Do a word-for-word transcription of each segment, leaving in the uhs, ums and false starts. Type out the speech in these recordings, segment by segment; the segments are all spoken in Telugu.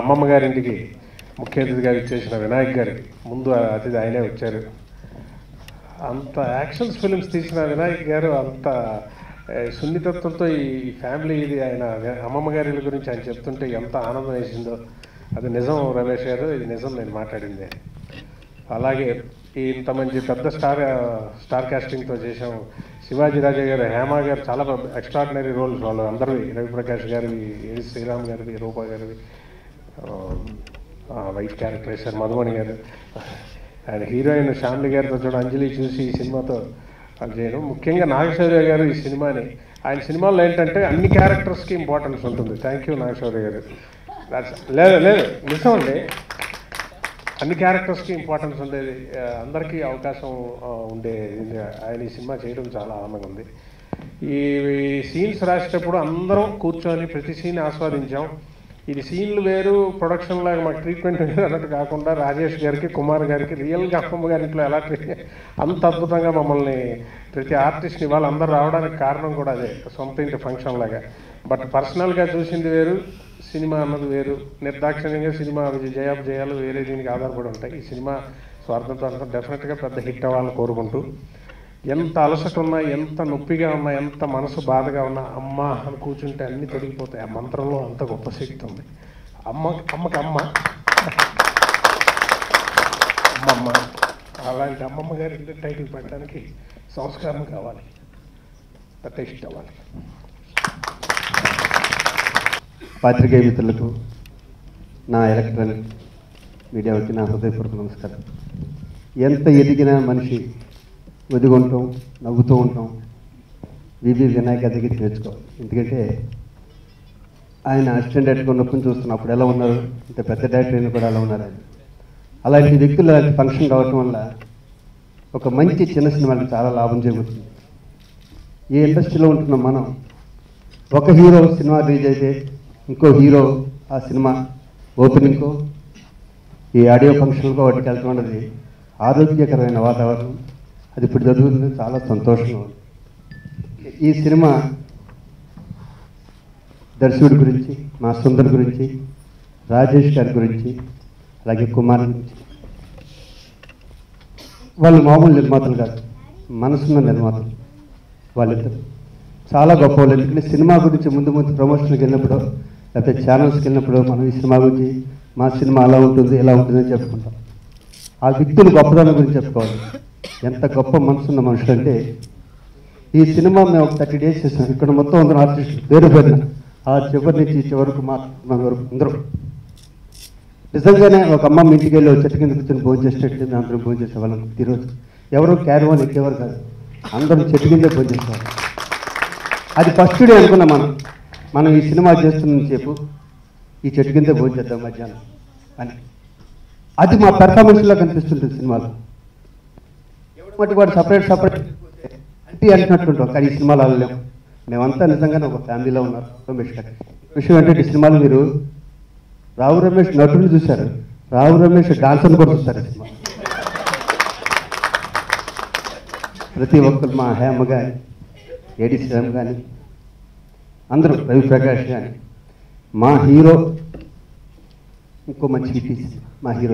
అమ్మమ్మ గారింటికి ముఖ్య అతిథిగా ఇచ్చేసిన వినాయక్ గారికి ముందు అతిథి ఆయనే వచ్చారు. అంత యాక్షన్స్ ఫిలిమ్స్ తీసిన వినాయక్ గారు అంత సున్నితత్వంతో ఈ ఫ్యామిలీ ఇది ఆయన అమ్మమ్మ గారి గురించి ఆయన చెప్తుంటే ఎంత ఆనందం వేసిందో. అది నిజం రమేష్ గారు, ఇది నిజం నేను మాట్లాడింది. అలాగే ఇంత మంచి పెద్ద స్టార్ స్టార్ కాస్టింగ్తో చేసాం. శివాజీ రాజా గారు, హేమ గారు చాలా ఎక్స్ట్రాడినరీ రోల్స్ వాళ్ళు అందరివి. రవిప్రకాష్ గారివి, ఏ శ్రీరామ్ గారివి, రూపా గారివి, వైట్ క్యారెక్టర్ వేశారు మధుమణి గారు. ఆయన హీరోయిన్ శ్యామ్లి గారితో చూడ అంజలి చూసి ఈ సినిమాతో అది చేయడం. ముఖ్యంగా నాగశౌర్య గారు ఈ సినిమాని, ఆయన సినిమాల్లో ఏంటంటే అన్ని క్యారెక్టర్స్కి ఇంపార్టెన్స్ ఉంటుంది. Thank you Naga Shaurya garu. లేదు లేదు నిజం అండి, అన్ని క్యారెక్టర్స్కి ఇంపార్టెన్స్ ఉండేది, అందరికీ అవకాశం ఉండే ఆయన ఈ సినిమా చేయడం చాలా ఆనందంగా ఉంది. ఈ సీన్స్ రాసేటప్పుడు అందరం కూర్చొని ప్రతి సీన్ ఆస్వాదించాం. ఇది సీన్లు వేరు, ప్రొడక్షన్ లాగా మాకు ట్రీట్మెంట్ వేరు అన్నట్టు కాకుండా రాజేష్ గారికి, కుమార్ గారికి రియల్గా అమ్మమ్మ గారింట్లో ఎలా ట్రీట్ అంత అద్భుతంగా మమ్మల్ని ప్రతి ఆర్టిస్ట్ని వాళ్ళు అందరూ రావడానికి కారణం కూడా అదే, సొంత ఇంటి ఫంక్షన్ లాగా. బట్ పర్సనల్గా చూసింది వేరు, సినిమా అన్నది వేరు. నిర్దాక్షిణ్యంగా సినిమా జయాలు వేరే దీనికి ఆధారపడి ఉంటాయి. ఈ సినిమా స్వార్థంతో డెఫినెట్గా పెద్ద హిట్ అవ్వాలని కోరుకుంటూ, ఎంత అలసట ఉన్నా, ఎంత నొప్పిగా ఉన్నా, ఎంత మనసు బాధగా ఉన్నా అమ్మ అని కూర్చుంటే అన్నీ తొలగిపోతాయి. ఆ మంత్రంలో అంత గొప్ప శక్తి ఉంది. అమ్మ అమ్మకి అమ్మ అమ్మమ్మ, అలాంటి అమ్మమ్మ గారి టైటిల్ పెట్టడానికి సంస్కారం కావాలి, ప్రతిష్ట అవ్వాలి. పాత్రికేయ మిత్రులకు, నా ఎలక్ట్రానిక్ మీడియాకి నా హృదయపూర్వక నమస్కారం. ఎంత ఎదిగిన మనిషి ఒదిగుంటాం, నవ్వుతూ ఉంటాం. వివి వినాయక్ దగ్గర నేర్చుకోవాలి. ఎందుకంటే ఆయన అసిస్టెంట్ డైరెక్టర్ ఉన్నప్పుడు చూస్తున్నప్పుడు ఎలా ఉన్నారు, ఇంత పెద్ద డైరెక్టర్ అయినా కూడా ఎలా ఉన్నారు. ఆయన అలాంటి వ్యక్తులు అలాంటి ఫంక్షన్ కావటం వల్ల ఒక మంచి చిన్న సినిమాకి చాలా లాభం చేకూరుతుంది. ఈ ఇండస్ట్రీలో ఉంటున్న మనం ఒక హీరో సినిమా రిలీజ్ అయితే ఇంకో హీరో ఆ సినిమా ఓపెనింగ్కో ఈ ఆడియో ఫంక్షన్కో వాటికి వెళ్తూ ఉన్నది ఆరోగ్యకరమైన వాతావరణం. అది ఇప్పుడు జరుగుతుంది, చాలా సంతోషంగా ఉంది. ఈ సినిమా దర్శకుడి గురించి, మా సుందర్ గురించి, రాజేష్ గారి గురించి, అలాగే కుమార్ గురించి. వాళ్ళు మామూలు నిర్మాతలు కాదు, మనసున్న నిర్మాతలు వాళ్ళిద్దరు. చాలా గొప్ప వాళ్ళు. ఎందుకంటే సినిమా గురించి ముందు ముందు ప్రమోషన్కి వెళ్ళినప్పుడు, లేకపోతే ఛానల్స్కి వెళ్ళినప్పుడు మనం ఈ సినిమా గురించి, మా సినిమా అలా ఉంటుంది ఇలా ఉంటుందని చెప్పుకుంటాం. ఆ వ్యక్తులు గొప్పదనం గురించి చెప్పుకోవాలి. ఎంత గొప్ప మనసున్న మనుషులు అంటే, ఈ సినిమా మేము ఒక థర్టీ డేస్ చేసాం. ఇక్కడ మొత్తం అందరూ ఆర్టిస్టులు పేరు పేరున ఆ చివరి నుంచి చివరకు మా వరకు అందరూ నిజంగానే ఒక అమ్మ ఇంటికి వెళ్ళి చెట్టు కింద కూర్చొని భోజనం చేసేటట్టు మేము అందరం భోజనం చేసేవాళ్ళం. ఈరోజు ఎవరు క్యారవాన్ ఎక్కేవారు కాదు, అందరం చెట్టు కిందే భోజనం చేసేవాళ్ళం. అది ఫస్ట్ డే అనుకున్నాం మనం మనం ఈ సినిమా చేస్తున్న చెప్పు ఈ చెట్టు కిందే భోజనం చేద్దాం మధ్యాహ్నం అని. అది మా పెర్ఫార్మెన్స్లో కనిపిస్తుంటుంది సినిమాలో. మట్టి వాడు సపరేట్ సపరేట్ అంటే అంటున్నట్టుంటాం, కానీ ఈ సినిమాలో వెళ్ళలేము. మేమంతా నిజంగానే ఒక ఫ్యామిలీలో ఉన్నారు. రమేష్ గారు విషయం ఏంటంటే, ఈ సినిమాలో మీరు రావు రమేష్ నటుని చూశారు, రావు రమేష్ డాన్సర్ని కూడా చూస్తారు. సినిమా ప్రతి ఒక్కరు, మా హేమ కానీ, ఏడి శ్రీరామ్ కానీ, అందరూ, రవిప్రకాష్ కానీ, మా హీరో ఇంకో మంచి హిట్ మా హీరో.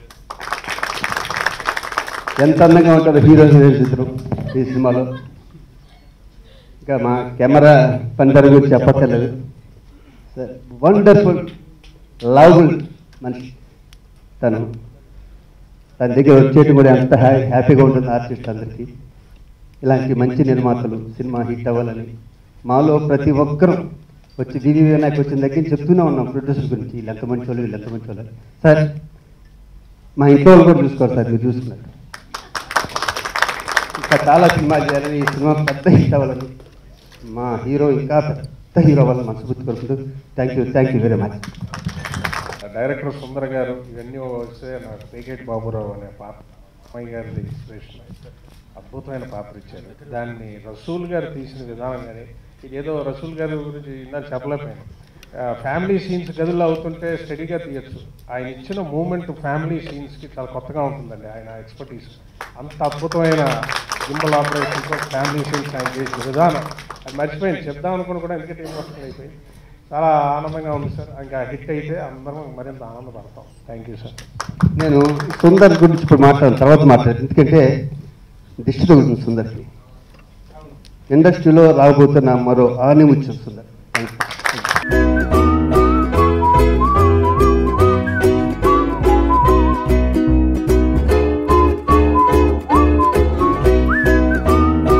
ఎంత అందంగా ఉంటారు హీరో హీరోయిన్స్ ఇద్దరు ఈ సినిమాలో. ఇంకా మా కెమెరా పనితనం గురించి చెప్పక్కర్లేదు. వండర్ఫుల్ లవ్ఫుల్ మనిషి తను. తన దగ్గర వచ్చేటి కూడా ఎంత హ్యా హ్యాపీగా ఉంటుంది ఆర్టిస్ట్ అందరికీ. ఇలాంటి మంచి నిర్మాతలు సినిమా హిట్ అవ్వాలని మాలో ప్రతి ఒక్కరూ వచ్చి వివి వినాయక్ వచ్చిన దగ్గర చెప్తూనే ఉన్నాం ప్రొడ్యూసర్ గురించి. వీళ్ళు ఎంత మంచి వాళ్ళు, వీళ్ళు ఎంత మంచి వాళ్ళు. సార్ మా ఇంట్లో వాళ్ళు కూడా చూసుకోవాలి సార్, మీరు చూసుకున్నారు. ఇంకా చాలా సినిమాలు చేయాలని, ఈ సినిమా పెద్ద హిట్ అవ్వాలని, మా హీరో ఇంకా పెద్ద హీరో అవ్వాలని మనస్ఫూర్తి కోరుకుంటూ thank you thank you very much. Director Sundar garu ఇవన్నీ వస్తే నాకు పేకేటి బాబురావు అనే పాత్ర అమ్మాయి గారి ఇన్స్పిరేషన్ అద్భుతమైన పాత్ర ఇచ్చారు. దాన్ని రసూల్ గారు తీసిన విధానం కానీ, ఇదేదో రసూల్ గారి గురించి ఇందాక చెప్పలేకపోయాను. ఫ్యామిలీ సీన్స్ గదుల్లో అవుతుంటే స్టడీగా తీయచ్చు. ఆయన ఇచ్చిన మూమెంట్ ఫ్యామిలీ సీన్స్కి చాలా కొత్తగా ఉంటుందండి. ఆయన ఎక్స్పర్టీస్ అంత అద్భుతమైన గింబల్ ఆపరేషన్తో ఫ్యామిలీ సీన్స్ ఆయన చేసిన విధానం అది మర్చిపోయింది చెప్దాం అనుకుని కూడా, ఎందుకంటే ఎమోషనల్ అయిపోయింది. చాలా ఆనందంగా ఉంది సార్. ఇంకా హిట్ అయితే అందరం మరింత ఆనందపడతాం. Thank you sir. నేను సుందర్ గురించి ఇప్పుడు మాట్లాడాను, తర్వాత మాట్లాడాను. ఎందుకంటే దిష్టి తగులుతుంది సుందర్కి. ఇండస్ట్రీలో రాబోతున్న మరో ఆనిముత్యం సుందర్.